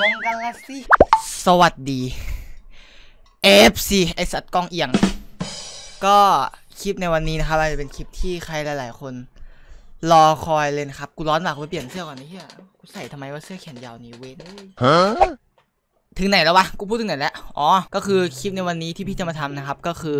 งงกันละสิสวัสดี FC ไอสัตว์กล้องเอียงก็คลิปในวันนี้นะครับจะเป็นคลิปที่ใครหลายๆคนรอคอยเลยนะครับกูร้อนมากกูไปเปลี่ยนเสื้อก่อนนะเฮียกูใส่ทำไมว่าเสื้อแขนยาวนี้เว้ยถึงไหนแล้ววะกูพูดถึงไหนแล้วอ๋อก็คือคลิปในวันนี้ที่พี่จะมาทำนะครับก็คือ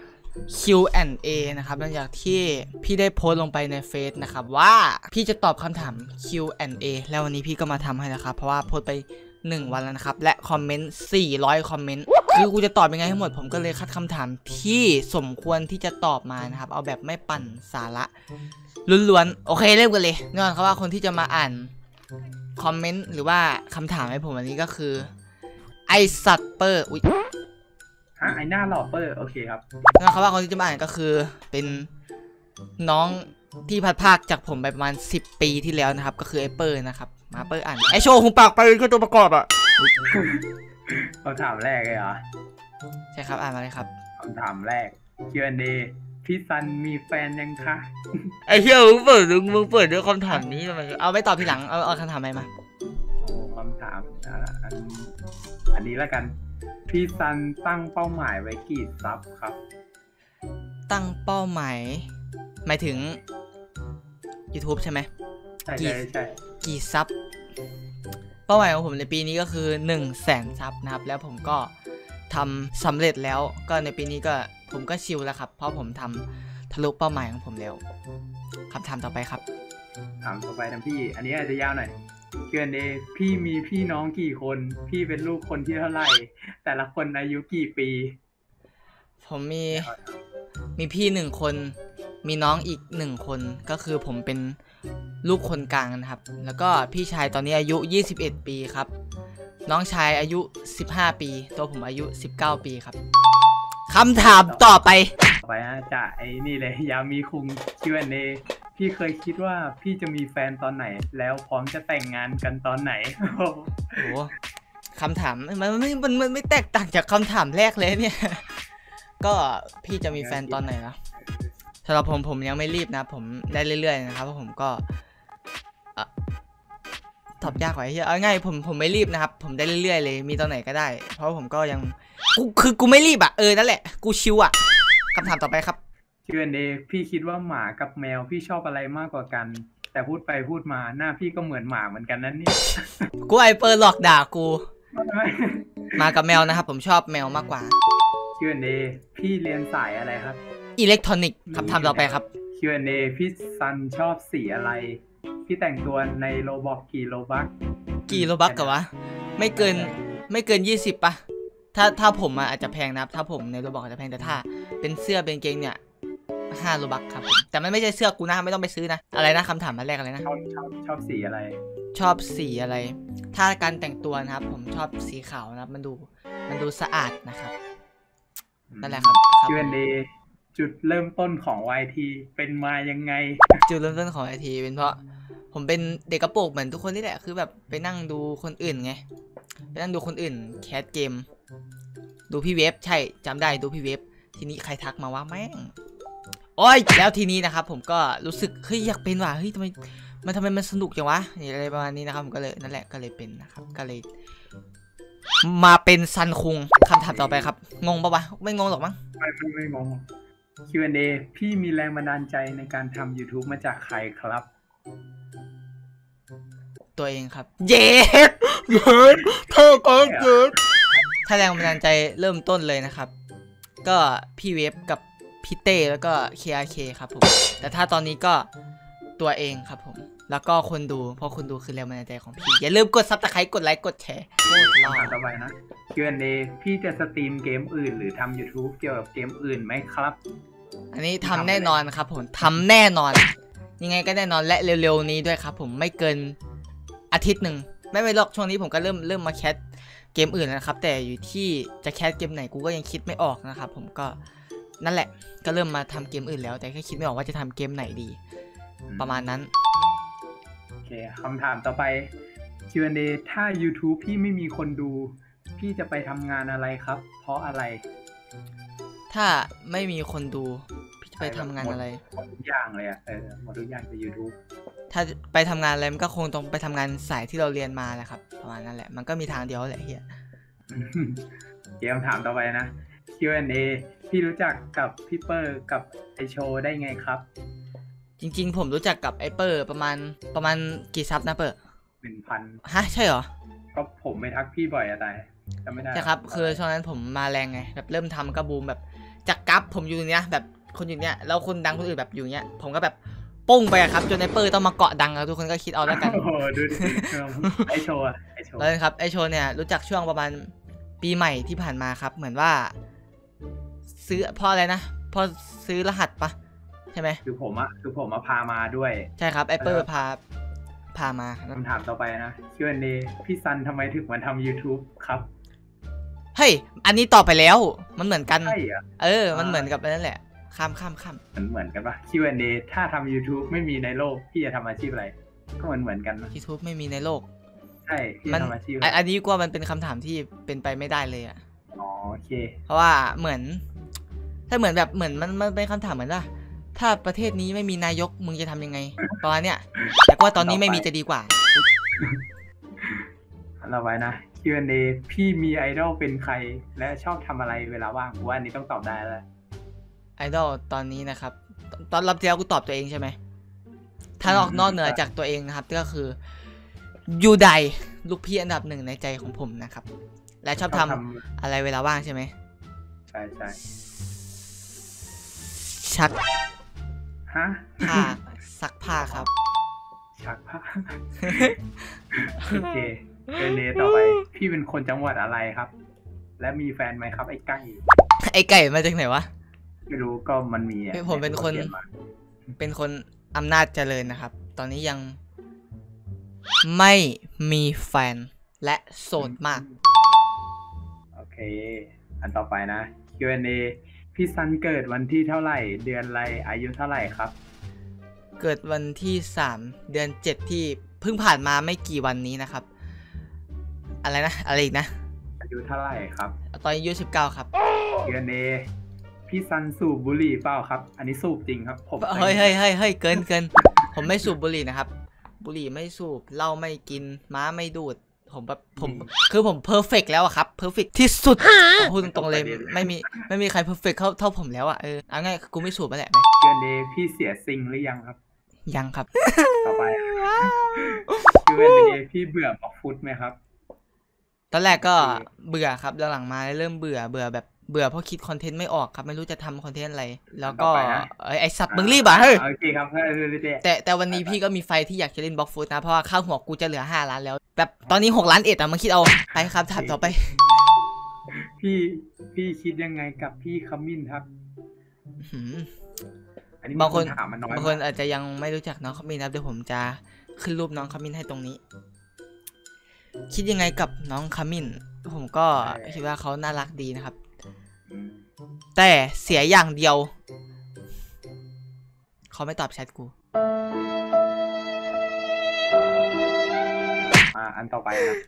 Q&A นะครับหลังจากที่พี่ได้โพสต์ลงไปในเฟซนะครับว่าพี่จะตอบคำถาม Q&A แล้ววันนี้พี่ก็มาทำให้นะครับเพราะว่าโพสต์ไป1 วันแล้วนะครับและคอมเมนต์400 คอมเมนต์คือกูจะตอบยังไงให้หมดผมก็เลยคัดคำถามที่สมควรที่จะตอบมานะครับเอาแบบไม่ปั่นสาระล้วนๆโอเคเริ่มกันเลยแน่นอนครับว่าคนที่จะมาอ่านคอมเมนต์หรือว่าคำถามให้ผมวันนี้ก็คือไอสัตว์เปอร์อุ๊ยไอหน้าหล่อเปอร์โอเคครับแน่นอนครับว่าคนที่จะมาอ่านก็คือเป็นน้องที่พัดภาคจากผมไปประมาณ10 ปีที่แล้วนะครับก็คือไอเปอร์นะครับมาเปอร์อ่านไอโชว์หุบปากไปคือตัวประกอบอ่ะคำถามแรกเลยเหรอใช่ครับอ่านมาเลยครับคำถามแรก Q&A พี่ซันมีแฟนยังคะไอเฮียมึงเปิดด้วยคำถามนี้ทำไมเอาไม่ตอบทีหลังเอาคำถามอะไรมาโอ้คำถามอันนี้แล้วกันพี่ซันตั้งเป้าหมายไว้กี่ซับครับตั้งเป้าหมายหมายถึง YouTube ใช่ไหมใช่กี่ซับเป้าหมายของผมในปีนี้ก็คือ100,000 ซับนะครับแล้วผมก็ทำสำเร็จแล้วก็ในปีนี้ก็ผมก็ชิลแล้วครับเพราะผมทำทะลุเป้าหมายของผมแล้วคำถามต่อไปครับถามต่อไปนะพี่อันนี้อาจจะยาวหน่อยQ&A พี่มีพี่น้องกี่คนพี่เป็นลูกคนที่เท่าไหร่แต่ละคนอายุกี่ปีผมมีพี่1 คนมีน้องอีก1 คนก็คือผมเป็นลูกคนกลางนะครับแล้วก็พี่ชายตอนนี้อายุ21 ปีครับน้องชายอายุ15 ปีตัวผมอายุ19 ปีครับคำถามต่อไปนะจะไอ้นี่เลยยามีคุง Q&A พี่เคยคิดว่าพี่จะมีแฟนตอนไหนแล้วพร้อมจะแต่งงานกันตอนไหนโอ้โหคำถามมันไม่แตกต่างจากคำถามแรกเลยเนี่ยก็พี่จะมีแฟนตอนไหนนะสำหรับผมยังไม่รีบนะผมได้เรื่อยๆนะครับเพราะผมก็ตอบยากกว่าเฮียเอาง่ายผมไม่รีบนะครับผมได้เรื่อยๆเลยมีตอนไหนก็ได้เพราะผมก็ยังกูไม่รีบอ่ะนั่นแหละกูชิวอ่ะคำถามต่อไปครับ Q&A พี่คิดว่าหมากับแมวพี่ชอบอะไรมากกว่ากันแต่พูดไปพูดมาหน้าพี่ก็เหมือนหมาเหมือนกันนั่นนี่กูไอเปิร์หลอกด่ากูหมากับแมวนะครับผมชอบแมวมากกว่า Q&A พี่เรียนสายอะไรครับอิเล็กทรอนิกส์คำถามต่อไปครับ Q&A พี่ซันชอบสีอะไรพี่แต่งตัวในโรบอกกี่โรบักกันวะไม่เกิน20ป่ะถ้าผมอาจจะแพงนะครับถ้าผมในโรบอกอาจจะแพงแต่ถ้าเป็นเสื้อเป็นเกงเนี่ย5 โรบักครับแต่มันไม่ใช่เสื้อกูนะไม่ต้องไปซื้อนะอะไรนะคำถามมาแรกอะไรนะชอบสีอะไรชอบสีอะไรถ้าการแต่งตัวนะครับผมชอบสีขาวนะครับมันดูสะอาดนะครับนั่นแหละครับ Q&A จุดเริ่มต้นของ YT เป็นมายังไงจุดเริ่มต้นของ YT เป็นเพราะผมเป็นเด็กกระโปรงเหมือนทุกคนนี่แหละคือแบบไปนั่งดูคนอื่นไงไปนั่งดูคนอื่นแคสเกมดูพี่เวฟใช่จำได้ดูพี่เวฟทีนี้ใครทักมาว่าแม่งโอ้ยแล้วทีนี้นะครับผมก็รู้สึกเฮ้ยอยากเป็นว่ะเฮ้ยทำไมมันสนุกจังวะอะไรประมาณนี้นะครับผมก็เลยนั่นแหละก็เลยเป็นนะครับก็เลยมาเป็นซันคุงคำถามต่อไปครับงงปะวะไม่งงหรอกมั้งไม่งง Q&A พี่มีแรงบันดาลใจในการทำ YouTube มาจากใครครับตัวเองครับเย้เท่ากันเกิดถ้าแรงบันดาลใจเริ่มต้นเลยนะครับก็พี่เวฟกับพี่เต้แล้วก็ KRK ครับผมแต่ถ้าตอนนี้ก็ตัวเองครับผมแล้วก็คนดูเพราะคนดูคือแรงบันดาลใจของพี่อย่าลืมกดซับสไครต์กดไลค์กดแชร์ต่อไปนะ Q&A พี่จะสตรีมเกมอื่นหรือทำ YouTube เกี่ยวกับเกมอื่นไหมครับอันนี้ทำแน่นอนครับผมทำแน่นอนยังไงก็แน่นอนและเร็วๆนี้ด้วยครับผมไม่เกินอาทิตย์หนึ่งไม่หรอกช่วงนี้ผมก็เริ่มมาแคสเกมอื่นนะครับแต่อยู่ที่จะแคสเกมไหนกูก็ยังคิดไม่ออกนะครับผมก็นั่นแหละก็เริ่มมาทำเกมอื่นแล้วแต่แค่คิดไม่ออกว่าจะทำเกมไหนดีประมาณนั้นโอเคคำถามต่อไป Q&A ถ้า YouTube พี่ไม่มีคนดูพี่จะไปทำงานอะไรครับเพราะอะไรถ้าไม่มีคนดูพี่จะไปทำงานอะไรหมดทุกอย่างเลยหมดทุกอย่างจาก YouTube ถ้าไปทำงานอะไรมันก็คงต้องไปทำงานสายที่เราเรียนมาแหละครับประมาณนั้นแหละมันก็มีทางเดียวแหละเฮียเดี๋ยวคำถามต่อไปนะ Q&A พี่รู้จักกับพี่เปอร์กับไอโชว์ได้ไงครับจริงๆผมรู้จักกับไอเปอร์ประมาณกี่ซับนะเปอร์ 1,000 ฮะใช่เหรอก็ผมไม่ทักพี่บ่อยอะแต่จำไม่ได้ใช่ครับคือช่วงนั้นผมมาแรงไงแบบเริ่มทำก็บูมแบบจากกราฟผมอยู่เนี้ยแบบคนอยู่เนี้ยแล้วคนดังคนอื่นแบบอยู่เนี้ยผมก็แบบปุ้งไปอะครับจนไอเปอร์ต้องมาเกาะดังแล้วทุกคนก็คิดเอาแล้วกันโอ้โหดูดิไอโชว์อะไอโชว์แล้วครับไอโชว์เนี่ยรู้จักช่วงประมาณปีใหม่ที่ผ่านมาครับเหมือนว่า ซื้อเพราะอะไรนะเพราะซื้อรหัสปะใช่ไหมคือผมพามาด้วยใช่ครับไอเปอร์พามาคำถามต่อไปนะ Q&A พี่ซันทำไมถึงมาทำ YouTube ครับเฮ้ยอันนี้ตอบไปแล้วมันเหมือนกันใช่อะมันเหมือนกับนั่นแหละข้ามเหมือนกันปะ Q&A ถ้าทำ YouTube ไม่มีในโลกพี่จะทำอาชีพอะไร ก็เหมือนกันนะ YouTube ไม่มีในโลกใช่พี่มันทำอาชีพอะไรอันนี้กว่ามันเป็นคำถามที่เป็นไปไม่ได้เลยอะอ๋อโอเคเพราะว่าเหมือนถ้าเหมือนแบบเหมือนมันเป็นคำถามเหมือนว่าถ้าประเทศนี้ไม่มีนายกมึงจะทำยังไงประมาณเนี้ยแต่ว่าตอนนี้ไม่มีจะดีกว่าเราไว้นะ Q&A พี่มีไอดอลเป็นใครและชอบทำอะไรเวลาว่างว่าอันนี้ต้องตอบได้แล้วไอดอลตอนนี้นะครับตอนรับที่แล้วกูตอบตัวเองใช่ไหมถ้านอกเหนือจากตัวเองนะครับก็คือยูไดลูกพี่อันดับหนึ่งในใจของผมนะครับและชอบทำอะไรเวลาว่างใช่ไหมใช่ใช่ชักฮะผ้าซักผ้าครับชักผ้า โอเคQ&A ต่อไป พี่เป็นคนจังหวัดอะไรครับ และมีแฟนไหมครับ ไอ้ใกล้ไอไก่มาจากไหนวะไม่รู้ก็มันมีอะผมเป็นคนขียมาเป็นคนอำนาจเจริญนะครับ ตอนนี้ยังไม่มีแฟนและโสดมากโอเค อันต่อไปนะ Q&A พี่ซันเกิดวันที่เท่าไหร่ เดือนอะไร อายุเท่าไหร่ครับเกิดวันที่ 3 เดือน 7 ที่เพิ่งผ่านมาไม่กี่วันนี้นะครับ อะไรนะ อะไรอีกนะอายุเท่าไหร่ครับตอนอายุ19 ครับ Q&A พี่ซันสูบบุหรี่เปล่าครับ อันนี้สูบจริงครับผมเฮ้ยเกิน ผมไม่สูบบุหรี่นะครับ บุหรี่ไม่สูบเหล้าไม่กินม้าไม่ดูด ผมคือผมเพอร์เฟกแล้วอะครับเพอร์เฟกที่สุดผมพูดตรงๆเลยไม่มีใครเพอร์เฟกเท่าผมแล้วอะเอาง่ายกูไม่สูบไปแหละไหม Q&A พี่เสียซิงหรือยังครับยังครับต่อไป Q&A พี่เบื่อบล็อกฟุตไหมครับตอนแรกก็เบื่อครับหลังๆมาเริ่มเบื่อแบบเบื่อเพราะคิดคอนเทนต์ไม่ออกครับไม่รู้จะทำคอนเทนต์อะไรแล้วก็ไอสัตว์มึงรีบอ่ะเฮ้ยโอเคครับแต่วันนี้พี่ก็มีไฟที่อยากจะเล่นบล็อกฟุตนะเพราะว่าค่าหัวกูจะเหลือ5 ล้านแล้วแบบตอนนี้6 ล้านอ่ะมึงคิดเอาไปครับถามต่อไปพี่คิดยังไงกับพี่ขมิ้นครับ อันนี้บางคนถามมันน้อยบางคนอาจจะยังไม่รู้จักน้องขมิ้นนะครับเดี๋ยวผมจะขึ้นรูปน้องขมิ้นให้ตรงนี้ คิดยังไงกับน้องขมิ้นผมก็คิดว่าเขาน่ารักดีนะครับแต่เสียอย่างเดียวเขาไม่ตอบแชทกูอันต่อไปนะ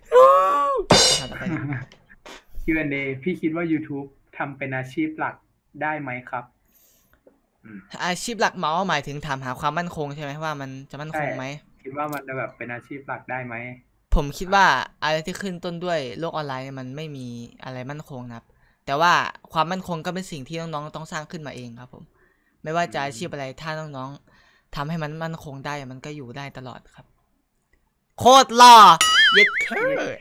Q&A พี่คิดว่า YouTube ทำเป็นอาชีพหลักได้ไหมครับอาชีพหลักหมายถึงถามหาความมั่นคงใช่ไหมว่ามันจะมั่นคงไหมคิดว่ามันจะแบบเป็นอาชีพหลักได้ไหมผมคิดว่าอะไรที่ขึ้นต้นด้วยโลกออนไลน์มันไม่มีอะไรมั่นคงนะครับแต่ว่าความมั่นคงก็เป็นสิ่งที่น้องๆต้องสร้างขึ้นมาเองครับผมไม่ว่าจะอาชีพอะไรถ้าน้องๆทำให้มันมั่นคงได้มันก็อยู่ได้ตลอดครับโคตรหล่อเย็ดเค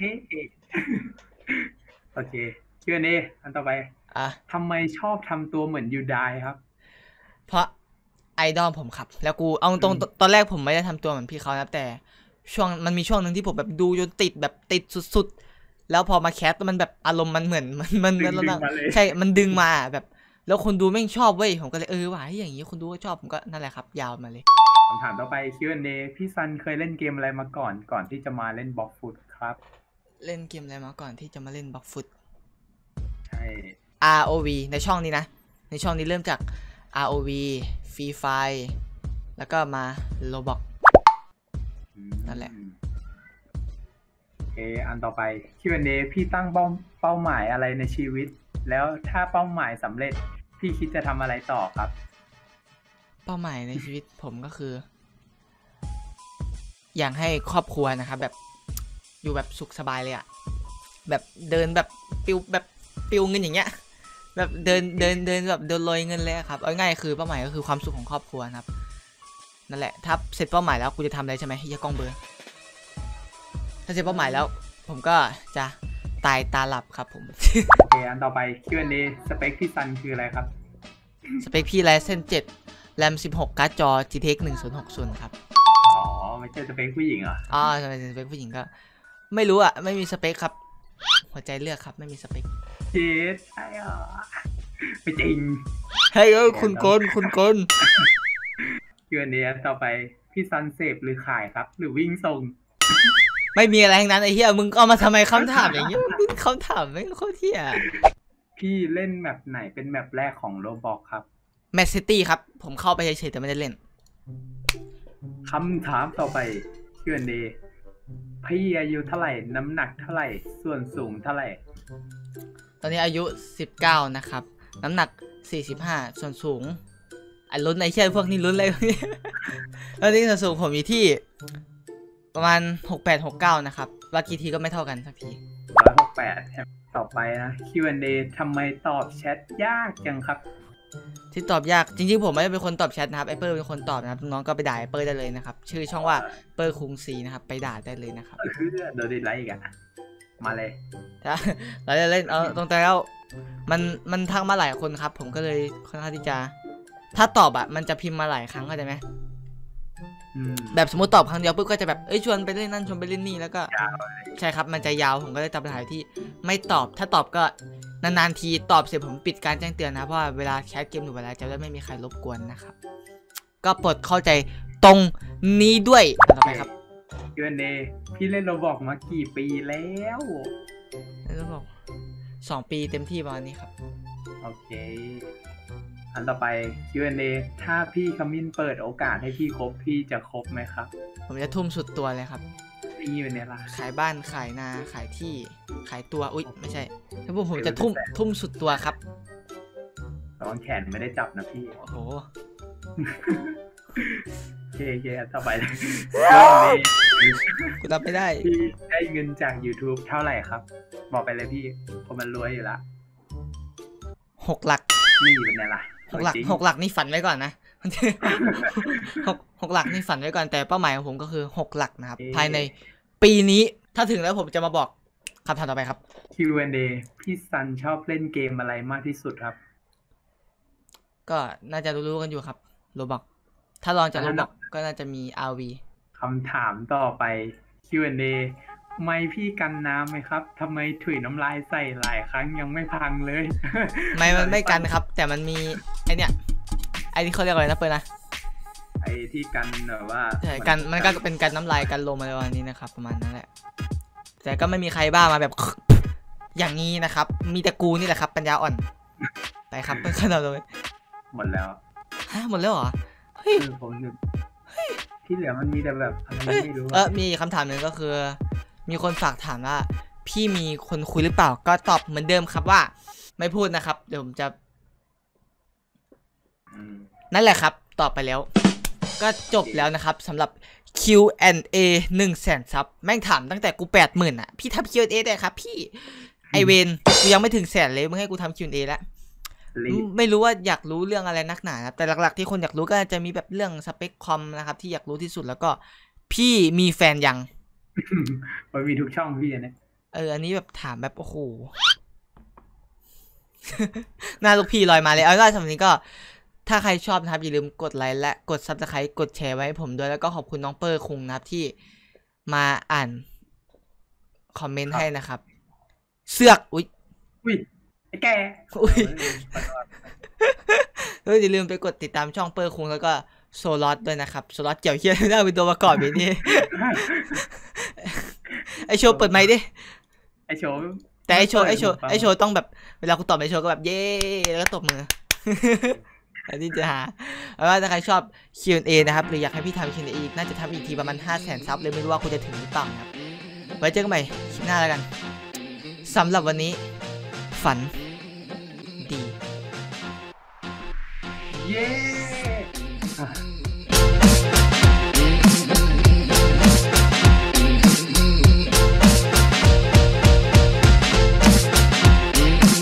โอเค Q&A อันต่อไปทำไมชอบทำตัวเหมือนยูไดครับเพราะไอดอลผมครับแล้วกูเอาตรงตอนแรกผมไม่ได้ทำตัวเหมือนพี่เขานะแต่มันมีช่วงหนึ่งที่ผมแบบดูจนติดสุดๆแล้วพอมาแคสมันแบบอารมณ์มันเหมือนมันใช่มันดึงมาแบบแล้วคนดูแม่งชอบเว้ยผมก็เลยว่าอย่างนี้คนดูก็ชอบผมก็นั่นแหละครับยาวมาเลยคำถามต่อไป Q&A พี่ซันเคยเล่นเกมอะไรมาก่อนที่จะมาเล่นบล็อกฟุตครับเล่นเกมอะไรมาก่อนที่จะมาเล่นบล็อกฟุตใช่ ROV ในช่องนี้นะในช่องนี้เริ่มจาก ROV Free Fire แล้วก็มา Roblox นั่นแหละโอเคอันต่อไป Q&A พี่ตั้งเป้าหมายอะไรในชีวิตแล้วถ้าเป้าหมายสำเร็จพี่คิดจะทำอะไรต่อครับเป้าหมายในชีวิตผมก็คืออยากให้ครอบครัวนะครับแบบอยู่แบบสุขสบายเลยอะแบบเดินแบบปิวเงินอย่างเงี้ยแบบเดินแบบเดินลอยเงินเลยครับเอาง่ายคือเป้าหมายก็คือความสุขของครอบครัวนะครับนั่นแหละถ้าเสร็จเป้าหมายแล้วกูจะทำอะไรใช่ไหมอย่ากล้องเบอร์ถ้าเสร็จเป้าหมายแล้วผมก็จะตายตาหลับครับผมโอเคอันต่อไป Q&A สเปคพี่ซันคืออะไรครับสเปคพี่Ryzen 7 RAM 16การ์ดจอ GTX 1060ครับอ๋อไม่ใช่สเปคผู้หญิงเหรออ๋อทำไมสเปคผู้หญิงก็ไม่รู้อะไม่มีสเปคครับหัวใจเลือกครับไม่มีสเปคเจ๊ใช่เหรอไม่จริงเฮ้ยคุณกล Q&A ต่อไปพี่ซันเสพหรือขายครับ หรือวิ่งส่งไม่มีอะไรทั้งนั้นไอ้เหี้ยมึงเอามาทำไมคำถามอย่างเงี้ยคำถามไม่โคตรเหี้ยพี่เล่นแมปไหนเป็นแมปแรกของโรบอกครับแมนซิตี้ครับผมเข้าไปเฉยๆแต่ไม่ได้เล่นคำถามต่อไป Q&A พี่อายุเท่าไหร่น้ำหนักเท่าไหร่ส่วนสูงเท่าไหร่ตอนนี้อายุ19นะครับน้ำหนัก45ส่วนสูงลุ้นไอ้เหี้ยพวกนี้ลุ้นเลยตอนนี้ส่วนสูงผมอยู่ที่ประมาณ68-69นะครับว่ากี่ทีก็ไม่เท่ากันสักที 168ต่อไปนะ Q&A ทำไมตอบแชทยากจังครับที่ตอบยากจริงๆผมไม่ได้เป็นคนตอบแชทนะครับไอเปิลเป็นคนตอบนะครับน้องก็ไปด่าไอเปิลได้เลยนะครับชื่อช่องว่าเปิลคุงซีนะครับไปด่าได้เลยนะครับโดนดิสไลค์อีกอะมาเลยถ้าเราจะเล่นตรงแต่แล้วมันทักมาหลายคนครับผมก็เลยค่อนข้างที่จะถ้าตอบอะมันจะพิมพ์มาหลายครั้งเข้าใจไหมแบบสมมติตอบครั้งเดียวปุ๊บก็จะแบบชวนไปเล่นนั่นชวนไปเล่นนี่แล้วก็ใช่ครับมันจะยาวผมก็เลยตัดปัญหาที่ไม่ตอบถ้าตอบก็นานๆทีตอบเสร็จผมปิดการแจ้งเตือนนะเพราะว่าเวลาแชทเกมหรือเวลาจะได้ไม่มีใครรบกวนนะครับก็โปรดเข้าใจตรงนี้ด้วยต่อไปครับ Q&A พี่เล่นโรบอกมากี่ปีแล้วโรบอก2 ปีเต็มที่ประมาณนี้ครับโอเคอันต่อไป Q&A ถ้าพี่ขมิ้นเปิดโอกาสให้พี่คบพี่จะคบไหมครับผมจะทุ่มสุดตัวเลยครับนี่เป็นเนี่ยล่ะขายบ้านขายนาขายที่ขายตัวอุ๊ยไม่ใช่ถ้าผมจะทุ่มสุดตัวครับตอนแขนไม่ได้จับนะพี่โอ้โหเคต่อไปเลยกูรับไม่ได้พี่ได้เงินจาก YouTube เท่าไหร่ครับบอกไปเลยพี่เพราะมันรวยอยู่ละ 6 หลักนี่เป็นไงล่ะ 6 หลักนี่ฝันไว้ก่อนนะ6 หลักนี่ฝันไว้ก่อนแต่เป้าหมายของผมก็คือ6 หลักนะครับภายในปีนี้ถ้าถึงแล้วผมจะมาบอกคำถามต่อไปครับ Q&A พี่ซันชอบเล่นเกมอะไรมากที่สุดครับก็น่าจะรู้กันอยู่ครับโรบอกถ้าลองจากโรบอกก็น่าจะมี RV คำถามต่อไป Q&A ไม่พี่กันน้ำไหมครับทำไมถุยน้ำลายใส่หลายครั้งยังไม่พังเลยมันไม่กันครับแต่มันมีไอเนี้ยไอที่เขาเรียกอะไรนะเปิดนะไอที่กันแบบว่าใช่กันมันก็เป็นกันน้ำลายกันลมอะไรประมาณนี้นะครับประมาณนั้นแหละแต่ก็ไม่มีใครบ้ามาแบบอย่างนี้นะครับมีแต่กูนี่แหละครับปัญญาอ่อนไปครับขนาดเลยหมดแล้วฮะหมดแล้วเหรอเฮ้ยผมที่เหลือมันมีแต่แบบอะไรไม่รู้มีคำถามหนึ่งก็คือมีคนฝากถามว่าพี่มีคนคุยหรือเปล่าก็ตอบเหมือนเดิมครับว่าไม่พูดนะครับเดี๋ยวผมจะนั่นแหละครับตอบไปแล้วก็จบแล้วนะครับสำหรับ Q&A 100,000 ซับแม่งถามตั้งแต่กู 80,000 อ่ะพี่ทำ Q&A ได้ครับพี่ไอเวนกูยังไม่ถึง100,000เลยมึงให้กูทำ Q&A แล้วไม่รู้ว่าอยากรู้เรื่องอะไรนักหนานะแต่หลักๆที่คนอยากรู้ก็จะมีแบบเรื่องสเปคคอมนะครับที่อยากรู้ที่สุดแล้วก็พี่มีแฟนยังมันมีทุกช่องพี่นะอันนี้แบบถามแบบโอ้โหหน้าลูกพี่ลอยมาเลยเอาล่ะสำหรับนี้ก็ถ้าใครชอบนะครับอย่าลืมกดไลค์และกด Subscribe กดแชร์ไว้ให้ผมด้วยแล้วก็ขอบคุณน้องเปอร์คุงนะครับที่มาอ่านคอมเมนต์ให้นะครับเสือกอุ๊ยไอ้แกอย่าลืมไปกดติดตามช่องเปอร์คุงแล้วก็โซลอตด้วยนะครับโซลอตเกี่ยวเหี้ยน่าเป็นตัวประกอบแบบนี้ไอโชว์เปิดไมค์ดิไอโชว์แต่ไอโชว์ต้องแบบเวลาคุณตอบไอโชว์ก็แบบเย้แล้วก็ตบมืออันนี้จะหาแล้วถ้าใครชอบ Q&A นะครับหรืออยากให้พี่ทำ Q&A น่าจะทำอีกทีประมาณ 500,000 ซับเลยไม่รู้ว่าคุณจะถึงหรือเปล่าครับไว้เจอกันใหม่คลิปหน้าแล้วกันสำหรับวันนี้ฝันดีเย้